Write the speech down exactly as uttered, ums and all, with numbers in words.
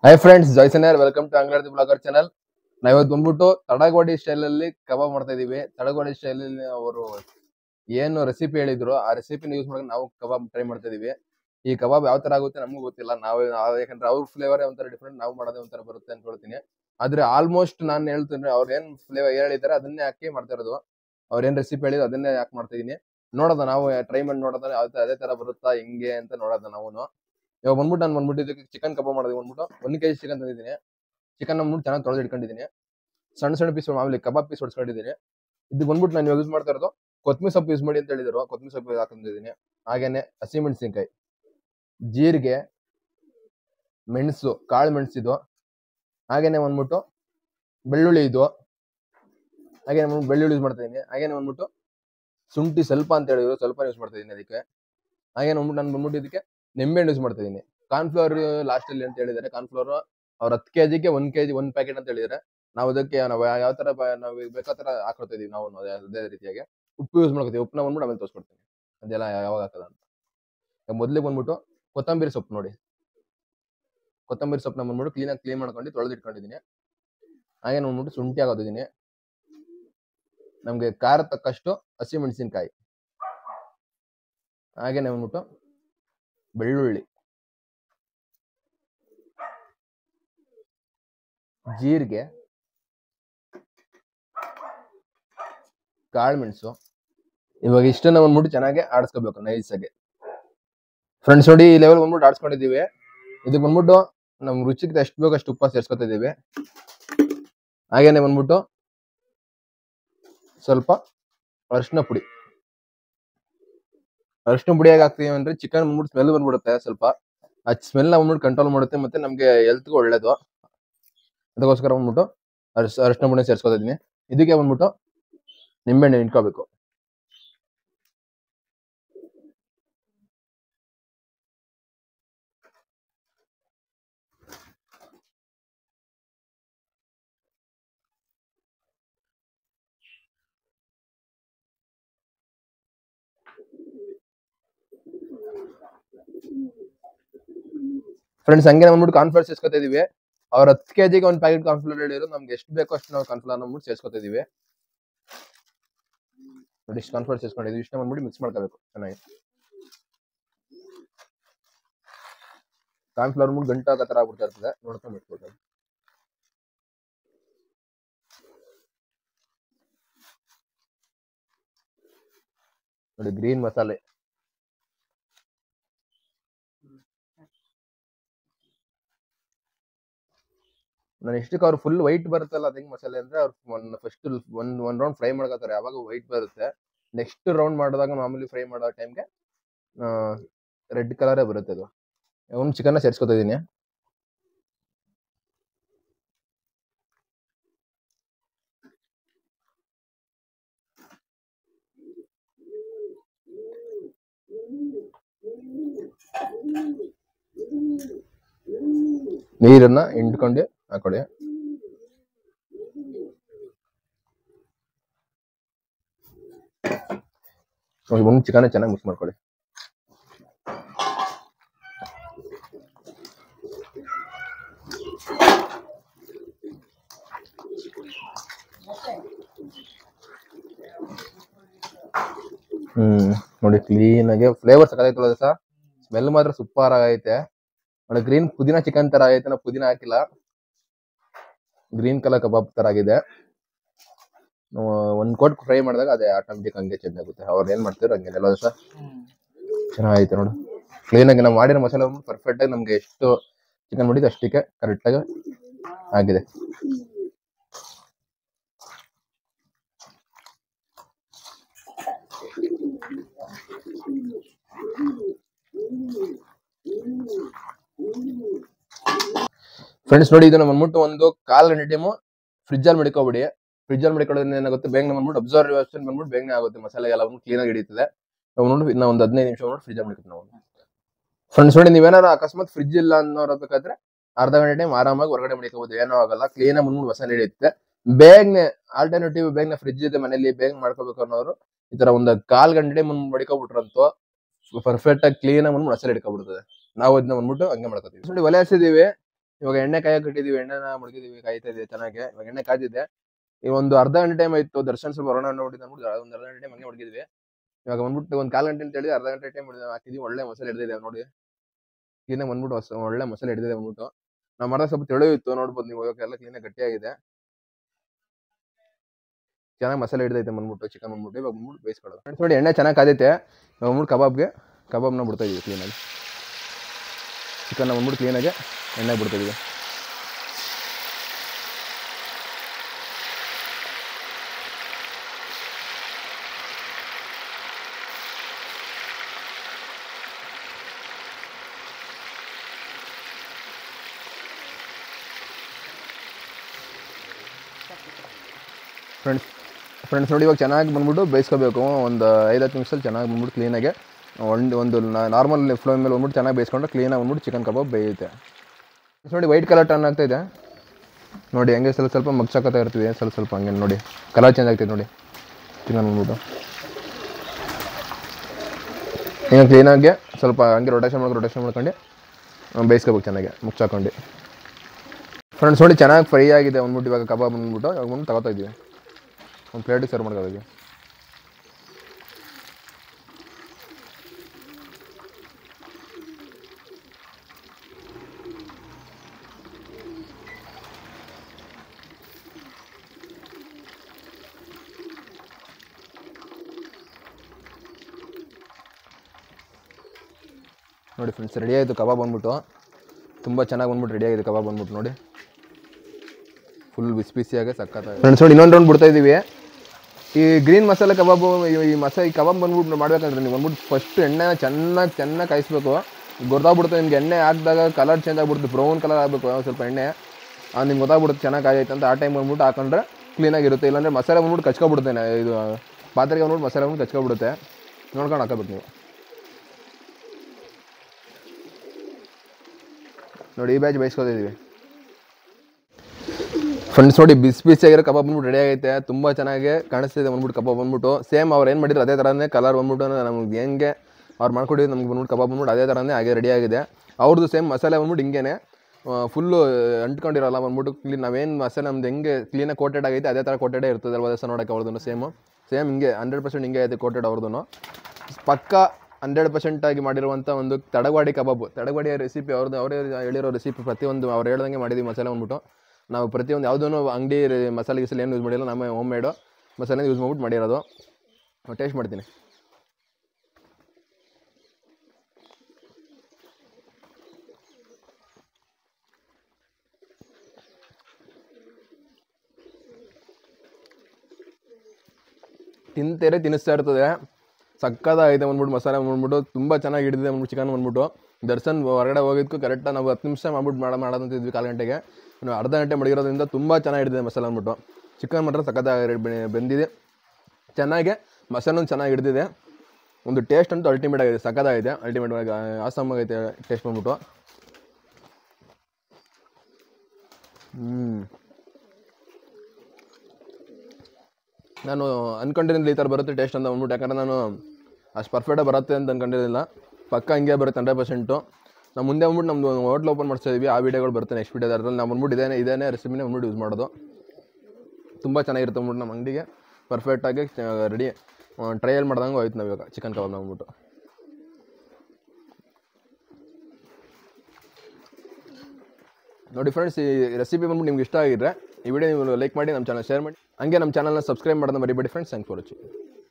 Hi friends, Joyson welcome to ಅಂಗ್ಲಾರ್ದಿ blogger channel. ನಾವಿವತ್ತು ಬಂದ್ಬಿಟ್ಟು ತಡಗೋಡಿ ಸ್ಟೈಲ್ ಅಲ್ಲಿ ಕಬಾಬ್ ಮಾಡ್ತಾ ಇದೀವಿ. ತಡಗೋಡಿ ಸ್ಟೈಲ್ ಅಲ್ಲಿ ಅವರು ಏನು ರೆಸಿಪಿ ಹೇಳಿದ್ರು ಆ ರೆಸಿಪಿನ ಯೂಸ್ ಮಾಡಿ ನಾವು ಕಬಾಬ್ ಟ್ರೈ ಮಾಡ್ತಾ ಇದೀವಿ. ಈ ಕಬಾಬ್ ಯಾವ ತರ ಆಗುತ್ತೆ ನಮಗೂ ಗೊತ್ತಿಲ್ಲ. ನಾವು ಯಾಕಂದ್ರೆ ಅವ್ರ ಫ್ಲೇವರ್ ಒಂಥರ ಡಿಫ್ರೆಂಟ್, ನಾವು ಮಾಡೋದೇ ಒಂಥರ ಬರುತ್ತೆ ಅನ್ಕೊಳ್ತೀನಿ. ಆದ್ರೆ ಆಲ್ಮೋಸ್ಟ್ ನಾನು ಹೇಳ್ತೀನಿ, ಅವ್ರ ಏನ್ ಫ್ಲೇವರ್ ಹೇಳಿದಾರೆ ಅದನ್ನೇ ಹಾಕಿ ಮಾಡ್ತಾ ಇರೋದು. ಅವ್ರ ಏನ್ ರೆಸಿಪಿ ಹೇಳಿದ್ರು ಅದನ್ನೇ ಯಾಕೆ ಮಾಡ್ತಾ ಇದೀನಿ. ನೋಡೋದ ನಾವು ಟ್ರೈ ಮಾಡಿ ನೋಡೋದ ಅದೇ ತರ ಬರುತ್ತಾ ಹಿಂಗೆ ಅಂತ ನೋಡೋದ ನಾವು. ಇವಾಗ ಬಂದ್ಬಿಟ್ಟು ನಾನು ಬಂದ್ಬಿಟ್ಟು ಇದಕ್ಕೆ ಚಿಕನ್ ಕಬಾಬ್ ಮಾಡೋದು ಬಂದ್ಬಿಟ್ಟು ಒಂದು ಕೆಜಿ ಚಿಕನ್ ತಂದಿದ್ದೀನಿ. ಚಿಕನ್ ಬಂದ್ಬಿಟ್ಟು ಚೆನ್ನಾಗಿ ತೊಳೆದು ಇಟ್ಕೊಂಡಿದ್ದೀನಿ. ಸಣ್ಣ ಸಣ್ಣ ಪೀಸ್ ಮಾಮೂಲಿ ಕಬಾಬ್ ಪೀಸ್ ಹೊಡ್ಸ್ಕೊಂಡಿದ್ದೀನಿ. ಇದು ಬಂದ್ಬಿಟ್ಟು ನಾನು ಯೂಸ್ ಮಾಡ್ತಾ ಇರೋದು ಕೊತ್ತಂಬರಿ ಸೊಪ್ಪು ಯೂಸ್ ಮಾಡಿ ಅಂತ ಹೇಳಿದ್ರು. ಕೊತ್ತಂಬರಿ ಸೊಪ್ಪು ಹಾಕೊಂಡಿದ್ದೀನಿ. ಹಾಗೇನೆ ಹಸಿಮೆಣಸಿನ್ಕಾಯಿ, ಜೀರಿಗೆ, ಮೆಣಸು, ಕಾಳು ಮೆಣಸಿದು, ಹಾಗೇನೆ ಬಂದ್ಬಿಟ್ಟು ಬೆಳ್ಳುಳ್ಳಿ ಇದು, ಹಾಗೇನೆ ಬೆಳ್ಳುಳ್ಳಿ ಯೂಸ್ ಮಾಡ್ತಾ ಇದೀನಿ. ಹಾಗೇನೆ ಬಂದ್ಬಿಟ್ಟು ಶುಂಠಿ ಸ್ವಲ್ಪ ಅಂತ ಹೇಳಿದ್ರು, ಸ್ವಲ್ಪ ಯೂಸ್ ಮಾಡ್ತಾ ಇದೀನಿ ಅದಕ್ಕೆ. ಹಾಗೇನೆ ಬಂದ್ಬಿಟ್ಟು ನಾನು ಬಂದ್ಬಿಟ್ಟು ಇದಕ್ಕೆ ನಿಂಬೆಹಣ್ಣು ಯೂಸ್ ಮಾಡ್ತಾ ಇದೀನಿ. ಕಾರ್ನ್ಫ್ಲವರ್ ಲಾಸ್ಟ್ ಅಲ್ಲಿ ಅಂತ ಹೇಳಿದ್ದಾರೆ. ಕಾರ್ನ್ಫ್ಲವರ್ ಅವ್ರ ಹತ್ತು ಕೆಜಿಗೆ ಒಂದ್ ಕೆಜಿ ಒಂದ್ ಪ್ಯಾಕೆಟ್ ಅಂತ ಹೇಳಿದ್ರೆ, ನಾವು ಅದಕ್ಕೆ ನಾವು ಯಾವ ತರ ನಾವು ಬೇಕಾ ತರ ಹಾಕೊಳ್ತಾ ಇದೀವಿ. ನಾವು ಅದೇ ರೀತಿಯಾಗಿ ಉಪ್ಪು ಯೂಸ್ ಮಾಡ್ಕೊತೀವಿ. ಉಪ್ಪನ್ನ ಬಂದ್ಬಿಟ್ಟು ಆಮೇಲೆ ತೋರಿಸ್ಕೊಡ್ತೀನಿ ಅದೆಲ್ಲ ಯಾವಾಗ ಹಾಕದ ಅಂತ. ಮೊದ್ಲಿಗೆ ಬಂದ್ಬಿಟ್ಟು ಕೊತ್ತಂಬರಿ ಸೊಪ್ಪು ನೋಡಿ, ಕೊತ್ತಂಬರಿ ಸೊಪ್ಪನ್ನ ಬಂದ್ಬಿಟ್ಟು ಕ್ಲೀನಾಗಿ ಕ್ಲೀನ್ ಮಾಡ್ಕೊಂಡು ತೊಳೆದು ಇಟ್ಕೊಂಡಿದ್ದೀನಿ. ಹಾಗೆ ಬಂದ್ಬಿಟ್ಟು ಶುಂಠಿ ಹಾಕೋತಿದ್ದೀನಿ. ನಮ್ಗೆ ಖಾರ ತಕ್ಕಷ್ಟು ಹಸಿ ಮೆಣಸಿನ್ಕಾಯಿ, ಹಾಗೇನೆ ಬಂದ್ಬಿಟ್ಟು ಬೆಳ್ಳುಳ್ಳಿ, ಜೀರಿಗೆ, ಕಾಳು ಮೆಣಸು. ಇವಾಗ ಇಷ್ಟನ್ನ ಬಂದ್ಬಿಟ್ಟು ಚೆನ್ನಾಗಿ ಆಡಿಸ್ಕೋಬೇಕು ನೈಸಾಗಿ. ಫ್ರೆಂಡ್ಸ್ ನೋಡಿ, ಈ ಲೆವೆಲ್ ಬಂದ್ಬಿಟ್ಟು ಆಡಿಸ್ಕೊಂಡಿದೀವಿ. ಇದಕ್ಕೆ ಬಂದ್ಬಿಟ್ಟು ನಮ್ ರುಚಿಗೆ ಎಷ್ಟು ಬೇಕು ಅಷ್ಟು ಉಪ್ಪ ಸೇರ್ಸ್ಕೊತಾ ಇದೀವಿ. ಹಾಗೇನೆ ಬಂದ್ಬಿಟ್ಟು ಸ್ವಲ್ಪ ಅರಿಶಿನ ಪುಡಿ. ಅರಿಶಿನ ಪುಡಿ ಹೇಗೆ ಹಾಕ್ತೀವಿ ಅಂದ್ರೆ ಚಿಕನ್ ಬಂದ್ಬಿಟ್ಟು ಸ್ಮೆಲ್ ಬಂದ್ಬಿಡುತ್ತೆ. ಸ್ವಲ್ಪ ಆ ಸ್ಮೆಲ್ ಬಂದ್ಬಿಟ್ಟು ಕಂಟ್ರೋಲ್ ಮಾಡುತ್ತೆ, ಮತ್ತೆ ನಮ್ಗೆ ಹೆಲ್ತ್ಗೂ ಒಳ್ಳೇದು. ಅದಕ್ಕೋಸ್ಕರ ಬಂದ್ಬಿಟ್ಟು ಅರಿಶ ಅರಿಶಿನ ಪುಡಿ ಸೇರ್ಸ್ಕೊತಾ ಇದೀನಿ. ಇದಕ್ಕೆ ಬಂದ್ಬಿಟ್ಟು ನಿಂಬೆಹಣ್ಣು ಇಟ್ಕೋಬೇಕು. ಫ್ರೆಂಡ್ಸ್ ಹಂಗೆ ಬಂದ್ಬಿಟ್ಟು ಕಾರ್ನ್ಫ್ಲವರ್ ಸೇರ್ಸ್ಕೊತಾ ಇದೀವಿ. ಅವ್ರ ಹತ್ತು ಕೆಜಿಗೆ ಒಂದು ಪ್ಯಾಕೆಟ್ ಕಾರ್ನ್ಫ್ಲವರ್ ಹೇಳಿದ್ರು. ನಮ್ಗೆ ಎಷ್ಟು ಬೇಕೋ ಅಷ್ಟು ನಾವು ಕಾರ್ನ್ಫ್ಲವರ್ ಬಂದ್ಬಿಟ್ಟು ಸೇರ್ಸ್ಕೊತಾ ಇದೀವಿ. ನೋಡಿ, ಇಷ್ಟು ಕಾರ್ನ್ಫ್ಲವರ್ ಸೇರ್ಸ್ಕೊಂಡಿದ್ವಿ. ಇಷ್ಟ ಬಂದ್ಬಿಟ್ಟು ಮಿಕ್ಸ್ ಮಾಡ್ಕೋಬೇಕು ಚೆನ್ನಾಗಿ. ಕಾರ್ನ್ಫ್ಲವರ್ ಬಂದ್ಬಿಟ್ಟು ಗಂಟು ಆಗೋ ತರ ಆಗ್ಬಿಡ್ತಾ ಇರ್ತದೆ, ನೋಡ್ಕೊಂಡು ಇಟ್ಕೊಳ್ತಾರೆ. ನೋಡಿ, ಗ್ರೀನ್ ಮಸಾಲೆ, ನಾನು ಎಷ್ಟಕ್ಕೆ ಅವ್ರು ಫುಲ್ ವೈಟ್ ಬರುತ್ತಲ್ಲ ಅದಂಗೆ ಮಸಾಲೆ ಅಂದ್ರೆ ಅವ್ರು ಫಸ್ಟ್ ಒಂದ್ ಒಂದ್ ರೌಂಡ್ ಫ್ರೈ ಮಾಡ್ಕೋತಾರೆ, ಯಾವಾಗ ವೈಟ್ ಬರುತ್ತೆ. ನೆಕ್ಸ್ಟ್ ರೌಂಡ್ ಮಾಡಿದಾಗ ಮಾಮೂಲಿ ಫ್ರೈ ಮಾಡೋ ಟೈಮ್ಗೆ ರೆಡ್ ಕಲರೇ ಬರುತ್ತೆ. ಅದು ಒಂದು ಚಿಕನ್ ಸೇರ್ಸ್ಕೊತಾ ಇದೀನಿ. ನೀರನ್ನ ಹಿಂಡ್ಕೊಂಡು ಹಾಕೊಳ್ಳಿ. ಒಂದು ಚಿಕನ್ ಚೆನ್ನಾಗಿ ಮಿಕ್ಸ್ ಮಾಡ್ಕೊಳ್ಳಿ. ಹ್ಮ್ ನೋಡಿ, ಕ್ಲೀನ್ ಆಗಿ ಫ್ಲೇವರ್ ಸಕಾಯ್ತಲ್ಲ ಸರ್. ಸ್ಮೆಲ್ ಮಾತ್ರ ಸೂಪರ್ ಆಗೈತೆ. ನೋಡಿ, ಗ್ರೀನ್ ಪುದೀನ ಚಿಕನ್ ತರ ಆಗೈತೆ. ನಾವು ಪುದೀನ ಹಾಕಿಲ್ಲ, ಗ್ರೀನ್ ಕಲರ್ ಕಬಾಬ್ ತರ ಆಗಿದೆ. ಒಂದ್ ಕೋಟ್ ಫ್ರೈ ಮಾಡಿದಾಗ ಅದೇ ಆಟೋಮೆಟಿಕ್ ಹಂಗೆ ಚೇಂಜ್ ಆಗುತ್ತೆ. ಅವ್ರು ಏನ್ ಮಾಡ್ತಾರೆ ಹಂಗೇನೆಲ್ಲ ಸರ್. ಚೆನ್ನಾಗೈತೆ ನೋಡು, ಕ್ಲೀನ್ ಆಗಿ ನಾವು ಮಾಡಿರೋ ಮಸಾಲೆ ಪರ್ಫೆಕ್ಟ್ ಆಗಿ ನಮ್ಗೆ ಎಷ್ಟು ಚಿಕನ್ ಮಾಡಿದ್ದು ಅಷ್ಟಕ್ಕೆ ಕರೆಕ್ಟ್ ಆಗಿ ಆಗಿದೆ. ಫ್ರೆಂಡ್ಸ್ ನೋಡಿ, ಇದನ್ನ ಬಂದ್ಬಿಟ್ಟು ಒಂದು ಕಾಲ್ ಗಂಟೆ ಟೈಮು ಫ್ರಿಜ್ ಅಲ್ಲಿ ಮಡಿಕೋಬಿಡಿ. ಫ್ರಿಜ್ ಅಲ್ಲಿ ಮಡಿಕೊಳ್ಳೋದ್ರಿಂದ ಏನಾಗುತ್ತೆ, ಬೇಗನೆ ಬಂದ್ಬಿಟ್ಟು ಅಬ್ಸರ್ವೇಷನ್ ಬಂದ್ಬಿಟ್ಟು ಬೇಗನೆ ಆಗುತ್ತೆ. ಮಸಾಲೆ ಎಲ್ಲ ಕ್ಲೀನ್ ಆಗಿ ಹಿಡಿತದೆ. ನೋಡಿ, ಇನ್ನ ಒಂದು ಹದಿನೈದು ನಿಮಿಷ ನೋಡಿ ಫ್ರಿಜ್ ಅಲ್ಲಿ ಮಡಿತೀವಿ ನಾವು. ಫ್ರೆಂಡ್ಸ್ ನೋಡಿ, ನೀವೇನಾರು ಅಕಸ್ಮಾತ್ ಫ್ರಿಜ್ ಇಲ್ಲ ಅನ್ನೋರ್ಬೇಕಾದ್ರೆ ಅರ್ಧ ಗಂಟೆ ಟೈಮ್ ಆರಾಮಾಗಿ ಹೊರಗಡೆ ಮಡಿಕೋಬಹುದು, ಏನೋ ಆಗಲ್ಲ. ಕ್ಲೀನ್ ಆಗಿ ಬಂದ್ಬಿಟ್ಟು ಮಸಾಲೆ ಹಿಡಿಯುತ್ತೆ ಬೇಗನೆ. ಆಲ್ಟರ್ನೇಟಿವ್ ಬೇಗನೆ ಫ್ರಿಜ್ ಇದೆ ಮನೇಲಿ ಬೇಗ ಮಾಡ್ಕೋಬೇಕು ಅನ್ನೋರು ಈ ತರ ಒಂದು ಕಾಲ್ ಗಂಟೆ ಮುಂದ್ ಮಡಿಕೋಬಿಟ್ರಂತೂ ಪರ್ಫೆಕ್ಟ್ ಆಗಿ ಕ್ಲೀನ್ ಆಗಿ ಬಂದ್ಬಿಟ್ಟು ಮಸಾಲೆ ಹಿಡ್ಕೊಬಿಡ್ತದೆ. ನಾವು ಅದನ್ನ ಬಂದ್ಬಿಟ್ಟು ಹಂಗೆ ಮಾಡ್ಕೋತೀವಿ. ನೋಡಿ, ಒಲೆ ಹಚ್ಚಿದೀವಿ. ಇವಾಗ ಎಣ್ಣೆ ಕಾಯಕ್ಕೆ ಇಟ್ಟಿದ್ದೀವಿ, ಎಣ್ಣೆನ ಮುಳುಗಿದೀವಿ, ಕಾಯ್ತಾ ಇದೆ ಚೆನ್ನಾಗಿ. ಇವಾಗ ಎಣ್ಣೆ ಕಾಯ್ದಿದೆ. ಈ ಒಂದು ಅರ್ಧ ಗಂಟೆ ಟೈಮ್ ಆಯ್ತು, ದರ್ಶನ್ ಸ್ವಲ್ಪ ಬರೋಣ ನೋಡಿ ಅಂದ್ಬಿಟ್ಟು ಒಂದು ಅರ್ಧ ಗಂಟೆ ಟೈಮ್ ಹಂಗೆ ಮಡಗಿದ್ವಿ. ಇವಾಗ ಬಂದ್ಬಿಟ್ಟು ಒಂದು ಕಾಲು ಗಂಟೆ ಅಂತ ಹೇಳಿ ಅರ್ಧ ಗಂಟೆ ಟೈಮ್ ಹಾಕಿದ್ವಿ. ಒಳ್ಳೆ ಮಸಾಲೆ ಹಿಡಿದಿದೆ ನೋಡಿ, ಕ್ಲೀನಾಗಿ ಬಂದ್ಬಿಟ್ಟು ಹೊಸ ಒಳ್ಳೆ ಮಸಾಲೆ ಹಿಡಿದಿದೆ ಬಂದ್ಬಿಟ್ಟು. ನಾವು ಮಾಡಿದಾಗ ಸ್ವಲ್ಪ ತೆಳು ಇತ್ತು, ನೋಡ್ಬೋದು ನೀವು. ಇವಾಗ ಎಲ್ಲ ಕ್ಲೀನಾಗಿ ಗಟ್ಟಿಯಾಗಿದೆ, ಚೆನ್ನಾಗಿ ಮಸಾಲೆ ಹಿಡಿದೈತೆ ಬಂದ್ಬಿಟ್ಟು ಚಿಕನ್ ಬಂದ್ಬಿಟ್ಟು. ಇವಾಗ ಬಂದ್ಬಿಟ್ಟು ಬೇಯಿಸ್ಕೊಳ್ಳೋದು ಫ್ರೆಂಡ್ಸ್. ನೋಡಿ ಎಣ್ಣೆ ಚೆನ್ನಾಗಿ ಕಾದೈತೆ. ಇವಾಗ ಬಂದ್ಬಿಟ್ಟು ಕಬಾಬ್ಗೆ ಕಬಾಬ್ನ ಬಿಡ್ತಾ ಇದೀವಿ ಕ್ಲೀನಾಗಿ. ಚಿಕನ್ನ ಬಂದ್ಬಿಟ್ಟು ಕ್ಲೀನಾಗಿ ಎಣ್ಣೆ ಬಿಡ್ತಾ ಇದೀವಿ. ಫ್ರೆಂಡ್ಸ್ ಫ್ರೆಂಡ್ಸ್ ನೋಡಿ ಇವಾಗ ಚೆನ್ನಾಗಿ ಬಂದ್ಬಿಟ್ಟು ಬೇಯಿಸ್ಕೋಬೇಕು. ಒಂದು ಐದು ಹತ್ತು ನಿಮಿಷದಲ್ಲಿ ಚೆನ್ನಾಗಿ ಬಂದ್ಬಿಟ್ಟು ಕ್ಲೀನಾಗಿ ಒಂದು ಒಂದು ನಾರ್ಮಲ್ ಫ್ಲೇಮ್ ಮೇಲೆ ಬಂದ್ಬಿಟ್ಟು ಚೆನ್ನಾಗಿ ಬೇಯಿಸ್ಕೊಂಡ್ರೆ ಕ್ಲೀನಾಗಿ ಬಂದ್ಬಿಟ್ಟು ಚಿಕನ್ ಕಬಾಬ್ ಬೇಯುತ್ತೆ. ನೋಡಿ ವೈಟ್ ಕಲರ್ ಟರ್ನ್ ಆಗ್ತಾಯಿದೆ ನೋಡಿ, ಹಂಗೆ ಸ್ವಲ್ಪ ಸ್ವಲ್ಪ ಮಗ್ಚಾಕೋತಾ ಇರ್ತೀವಿ, ಸ್ವಲ್ಪ ಸ್ವಲ್ಪ ಹಂಗೆ ನೋಡಿ ಕಲರ್ ಚೇಂಜ್ ಆಗ್ತೈತೆ ನೋಡಿ ಚಿಕನ್ ಬಂದ್ಬಿಟ್ಟು. ಈಗ ಕ್ಲೀನಾಗಿ ಸ್ವಲ್ಪ ಹಂಗೆ ರೊಟೇಷನ್ ಮಾಡ್ಕೊಂಡು ರೊಟೇಷನ್ ಮಾಡ್ಕೊಂಡು ಬೇಯಿಸ್ಕೋಬೇಕು ಚೆನ್ನಾಗಿ ಮುಚ್ಚಾಕೊಂಡು. ಫ್ರೆಂಡ್ಸ್ ನೋಡಿ ಚೆನ್ನಾಗಿ ಫ್ರೈ ಆಗಿದೆ ಬಂದ್ಬಿಟ್ಟು. ಇವಾಗ ಕಬಾಬ್ ಬಂದ್ಬಿಟ್ಟು ಇವಾಗ ಬಂದು ತಗೋತಾ ಇದ್ದೀವಿ, ಒಂದು ಪ್ಲೇಟಿಗೆ ಸರ್ವ್ ಮಾಡ್ಕೋಬೇಕು. ನೋಡಿ ಫ್ರೆಂಡ್ಸ್ ರೆಡಿ ಆಯಿತು ಕಬಾಬ್ ಬಂದ್ಬಿಟ್ಟು, ತುಂಬ ಚೆನ್ನಾಗಿ ಬಂದ್ಬಿಟ್ಟು ರೆಡಿ ಆಗಿದೆ ಕಬಾಬ್ ಬಂದ್ಬಿಟ್ಟು ನೋಡಿ, ಫುಲ್ ಬಿಸಿ ಬಿಸಿಯಾಗೆ ಸಕ್ಕತ್ತಾಗಿದೆ ಫ್ರೆಂಡ್ಸ್. ನೋಡಿ ಇನ್ನೊಂದು ರೌಂಡ್ ಬಿಡ್ತಾ ಇದ್ದೀವಿ. ಈ ಗ್ರೀನ್ ಮಸಾಲೆ ಕಬಾಬು, ಈ ಮಸಾಲೆ ಈ ಕಬಾಬ್ ಬಂದ್ಬಿಟ್ಟು ಮಾಡ್ಬೇಕಂದ್ರೆ ನೀವು ಬಂದ್ಬಿಟ್ಟು ಫಸ್ಟ್ ಎಣ್ಣೆನ ಚೆನ್ನಾಗಿ ಚೆನ್ನಾಗಿ ಕಾಯಿಸ್ಬೇಕು. ಗೊತ್ತಾಗ್ಬಿಡುತ್ತೆ ನಿಮ್ಗೆ, ಎಣ್ಣೆ ಹಾಕಿದಾಗ ಕಲರ್ ಚೇಂಜ್ ಆಗ್ಬಿಡುತ್ತೆ, ಬ್ರೌನ್ ಕಲರ್ ಆಗಬೇಕು ಸ್ವಲ್ಪ ಎಣ್ಣೆ, ನಿಮ್ಗೆ ಗೊತ್ತಾಗ್ಬಿಡುತ್ತೆ ಚೆನ್ನಾಗಿ ಆಯ್ತು ಅಂತ. ಆ ಟೈಮ್ ಬಂದ್ಬಿಟ್ಟು ಹಾಕೊಂಡ್ರೆ ಕ್ಲೀನಾಗಿರುತ್ತೆ. ಇಲ್ಲಾಂದರೆ ಮಸಾಲೆ ಬಂದ್ಬಿಟ್ಟು ಕಚ್ಕೊಬಿಡುತ್ತೆ, ಇದು ಪಾತ್ರೆಗೆ ಬಂದ್ಬಿಟ್ಟು ಮಸಾಲೆ ಬಂದ್ಬಿಟ್ಟು ಕಚ್ಕೊಬಿಡುತ್ತೆ. ನೋಡ್ಕೊಂಡು ಹಾಕೋಬೇಕು ನೀವು. ನೋಡಿ ಈ ಬ್ಯಾಚ್ ಬೇಯಿಸ್ಕೊತಿದ್ದೀವಿ ಫ್ರೆಂಡ್ಸ್. ನೋಡಿ ಬಿಸಿ ಬಿಸಿಯಾಗಿರೋ ಕಬಾಬ್ ಬಂದ್ಬಿಟ್ಟು ರೆಡಿ ಆಗೈತೆ, ತುಂಬ ಚೆನ್ನಾಗಿ ಕಾಣಿಸ್ತಿದೆ ಬಂದ್ಬಿಟ್ಟು ಕಬಾಬ್ ಬಂದ್ಬಿಟ್ಟು. ಸೇಮ್ ಅವ್ರು ಏನು ಮಾಡಿದ್ರು ಅದೇ ಥರನೇ ಕಲರ್ ಬಂದ್ಬಿಟ್ಟು ನಮ್ಗೆ ಹೆಂಗೆ ಅವ್ರು ಮಾಡ್ಕೊಟ್ಟಿದ್ದು ನಮ್ಗೆ ಬಂದ್ಬಿಟ್ಟು ಕಬಾಬ್ ಬಂದ್ಬಿಟ್ಟು ಅದೇ ಥರನೇ ಹಾಗೆ ರೆಡಿ ಆಗಿದೆ. ಅವ್ರದ್ದು ಸೇಮ್ ಮಸಾಲೆ ಬಂದ್ಬಿಟ್ಟು ಹಿಂಗೇನೆ ಫುಲ್ಲು ಅಂಟ್ಕೊಂಡಿರೋಲ್ಲ ಬಂದ್ಬಿಟ್ಟು ಕ್ಲೀನ್. ನಾವೇನು ಮಸಾಲೆ ನಮ್ದು ಹೆಂಗೆ ಕ್ಲೀನಾಗಿ ಕೋಟೆಡ್ ಆಗೈತೆ ಅದೇ ಥರ ಕೋಟೆಡೇ ಇರ್ತದೆ ಅಲ್ವಾ ದಸ ನೋಡೋಕ್ಕೆ. ಅವ್ರದ್ದು ಸೇಮು ಸೇಮ್ ಹಿಂಗೆ ಹಂಡ್ರೆಡ್ ಪರ್ಸೆಂಟ್ ಹಿಂಗೆ ಐತೆ ಕೋಟೆಡ್ ಅವ್ರದ್ದು ಪಕ್ಕ ಹಂಡ್ರೆಡ್ ಪರ್ಸೆಂಟಾಗಿ ಮಾಡಿರುವಂಥ ಒಂದು ತಡಗವಾಡಿ ಕಬಾಬು. ತಡಗವಾಡಿಯ ರೆಸಿಪಿ ಅವ್ರದ್ದು, ಅವರೇ ಹೇಳಿರೋ ರೆಸಿಪಿ ಪ್ರತಿಯೊಂದು ಅವ್ರು ಹೇಳ್ದಂಗೆ ಮಾಡಿದ್ದೀವಿ ಮಸಾಲೆ ಬಂದ್ಬಿಟ್ಟು. ನಾವು ಪ್ರತಿಯೊಂದು ಯಾವುದೂ ಅಂಗಡಿ ಮಸಾಲೆ ಗಿಸಾಲೆ ಏನು ಯೂಸ್ ಮಾಡಿಲ್ಲ, ನಮ್ಮ ಹೋಮ್ ಮೇಡು ಮಸಾಲೆ ಯೂಸ್ ಮಾಡ್ಬಿಟ್ಟು ಮಾಡಿರೋದು. ಟೇಸ್ಟ್ ಮಾಡ್ತೀನಿ. ತಿಂತೇರೆ ತಿನ್ನಿಸ್ತಾ ಇರ್ತದೆ, ಸಕ್ಕತ್ತಾಗಿದೆ ಬಂದ್ಬಿಟ್ಟು ಮಸಾಲೆ ಬಂದ್ಬಿಟ್ಟು ತುಂಬ ಚೆನ್ನಾಗಿ ಹಿಡಿದಿದೆ ಬಂದ್ಬಿಟ್ಟು ಚಿಕನ್ ಬಂದ್ಬಿಟ್ಟು. ದರ್ಶನ್ ಹೊರಗಡೆ ಹೋಗಿದ್ದಕ್ಕೂ ಕರೆಕ್ಟಾಗಿ ನಾವು ಹತ್ತು ನಿಮಿಷ ಮಾಡ್ಬಿಟ್ಟು ಮಾಡ ಮಾಡೋದಂತಿದ್ವಿ ಕಾಲು ಗಂಟೆಗೆ, ನಾವು ಅರ್ಧ ಗಂಟೆ ಮಡಗಿರೋದ್ರಿಂದ ತುಂಬ ಚೆನ್ನಾಗಿ ಹಿಡಿದಿದೆ ಮಸಾಲೆ ಅಂದ್ಬಿಟ್ಟು. ಚಿಕನ್ ಮಾತ್ರ ಸಕ್ಕತ್ತಾಗಿ ಬೆಂದಿದೆ ಚೆನ್ನಾಗೆ, ಮಸಾಲೂ ಚೆನ್ನಾಗಿ ಹಿಡಿದಿದೆ. ಒಂದು ಟೇಸ್ಟ್ ಅಂತೂ ಅಲ್ಟಿಮೇಟ್ ಆಗಿದೆ, ಸಕ್ಕತ್ತಾಗಿದೆ, ಅಲ್ಟಿಮೇಟ್ ಆಗಿ ಆಸಮ್ ಆಗೈತೆ ಟೇಸ್ಟ್ ಬಂದ್ಬಿಟ್ಟು. ಹ್ಞೂ ನಾನು ಅನ್ಕೊಂಡಿರಲಿಲ್ಲ ಈ ಥರ ಬರುತ್ತೆ ಟೇಸ್ಟ್ ಅಂತ ಬಂದ್ಬಿಟ್ಟು, ಯಾಕಂದರೆ ನಾನು ಅಷ್ಟು ಪರ್ಫೆಕ್ಟಾಗಿ ಬರುತ್ತೆ ಅಂತ ಅನ್ಕೊಂಡಿರಲಿಲ್ಲ. ಪಕ್ಕ ಹಂಗೆ ಬರುತ್ತೆ ಹಂಡ್ರೆಡ್ ಪರ್ಸೆಂಟು. ನಾವು ಮುಂದೆ ಬಂದ್ಬಿಟ್ಟು ನಮ್ಮದು ಹೋಟ್ಲ್ ಓಪನ್ ಮಾಡ್ತಾ ಇದ್ವಿ, ಆ ವೀಡಿಯೋಗಳು ಬರುತ್ತೆ ನೆಕ್ಸ್ಟ್ ವೀಡಿಯೋದಲ್ಲಿ. ಅದ್ರಲ್ಲಿ ನಾವು ಬಂದ್ಬಿಟ್ಟು ಇದೇನೇ ಇದೇನೇ ರೆಸಿಪಿನೇ ಬಂದ್ಬಿಟ್ಟು ಯೂಸ್ ಮಾಡೋದು. ತುಂಬ ಚೆನ್ನಾಗಿರುತ್ತೆ ಬಂದ್ಬಿಟ್ಟು ನಮ್ಮ ಅಂಗಡಿಗೆ ಪರ್ಫೆಕ್ಟಾಗಿ ರೆಡಿ ಟ್ರಯಲ್ ಮಾಡ್ದಂಗೆ ಹೋಯ್ತು ನಾವು ಇವಾಗ ಚಿಕನ್ ಕಬಾಬ್ ಬಂದ್ಬಿಟ್ಟು. ನೋಡಿ ಫ್ರೆಂಡ್ಸ್, ಈ ರೆಸಿಪಿ ಬಂದ್ಬಿಟ್ಟು ನಿಮ್ಗೆ ಇಷ್ಟ ಆಗಿದ್ರೆ ಈ ವಿಡಿಯೋ ನೀವು ಲೈಕ್ ಮಾಡಿ, ನಮ್ಮ ಚಾನಲ್ ಶೇರ್ ಮಾಡಿ, ಹಂಗೆ ನಮ್ಮ ಚಾನಲ್ನ ಸಬ್ಸ್ಕ್ರೈಬ್ ಮಾಡೋದನ್ನ ಮರಿಬೇಡಿ ಫ್ರೆಂಡ್ಸ್. Thanks for watching.